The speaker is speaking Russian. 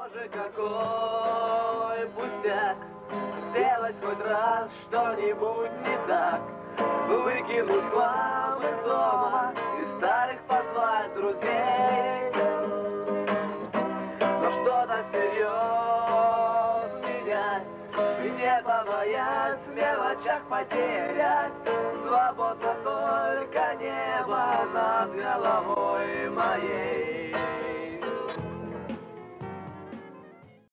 Боже, какой пустяк сделать хоть раз что-нибудь не так. Выкинуть хлам из дома и старых позвать друзей. Но что-то всерьез менять и не побоясь в мелочах потерять. Свободно только небо над головой моей.